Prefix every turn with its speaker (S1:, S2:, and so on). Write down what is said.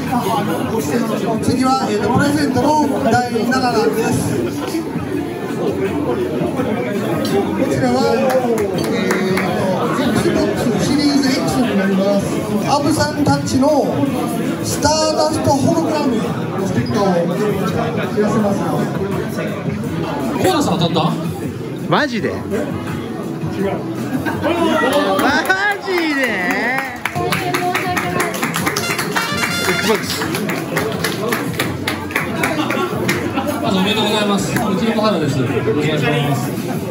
S1: 次は、プレゼントの第7弾です。こちらは、Xbox シリーズ X になります。アブさんたちのスターダストホログラムのステッカーを知らせます。
S2: コーナさん当たった？
S3: マジで？違う。マジで？Xbox。
S2: まずおめでとうございます。うちの小原です。お願いします。